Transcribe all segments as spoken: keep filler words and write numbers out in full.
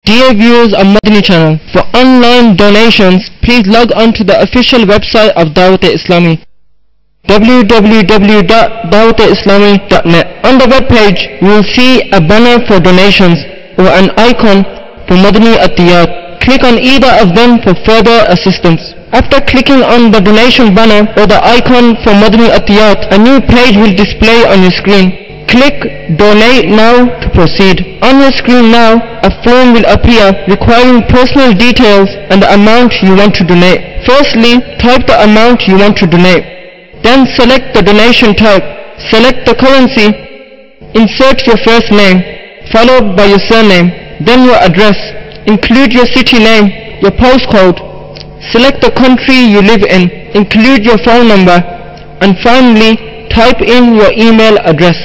Dear viewers of Madani channel, for online donations, please log on to the official website of Dawat-e-Islami, w w w dot dawat e islami dot net. On the web page, you will see a banner for donations or an icon for Madani Attiyat. Click on either of them for further assistance. After clicking on the donation banner or the icon for Madani Attiyat, a new page will display on your screen. Click Donate Now to proceed. On your screen now, a form will appear requiring personal details and the amount you want to donate. Firstly, type the amount you want to donate. Then select the donation type. Select the currency. Insert your first name, followed by your surname, then your address. Include your city name, your postcode. Select the country you live in. Include your phone number. And finally, type in your email address.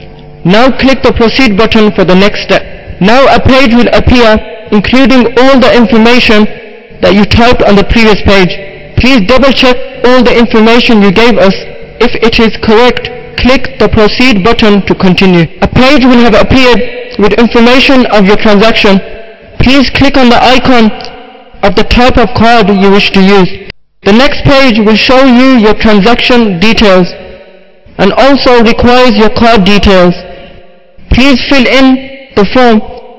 Now click the proceed button for the next step. Now a page will appear including all the information that you typed on the previous page. Please double check all the information you gave us. If it is correct, click the proceed button to continue. A page will have appeared with information of your transaction. Please click on the icon of the type of card you wish to use. The next page will show you your transaction details and also requires your card details. Please fill in the form.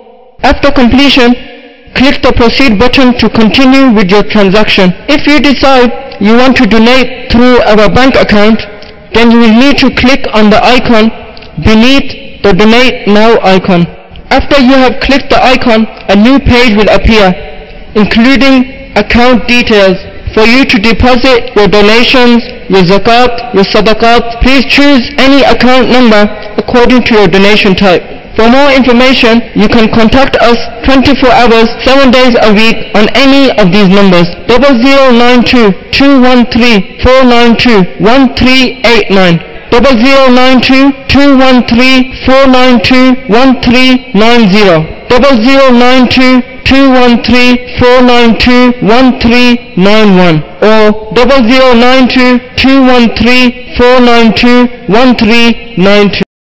After completion, click the proceed button to continue with your transaction. If you decide you want to donate through our bank account, then you will need to click on the icon beneath the donate now icon. After you have clicked the icon, a new page will appear including account details for you to deposit your donations, your zakat, your sadaqat. Please choose any account number according to your donation type. For more information, you can contact us twenty-four hours, seven days a week on any of these numbers: zero zero nine two, two one three, four nine two, one three eight nine, zero zero nine two, two one three, four nine two, one three nine zero, zero zero nine two, two one three, four nine two, one three nine one, or zero zero nine two, two one three, four nine two, one three nine two.